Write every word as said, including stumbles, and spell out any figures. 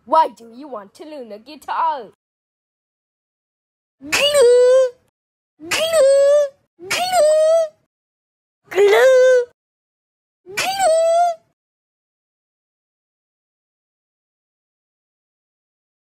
Why do you want to learn the guitar?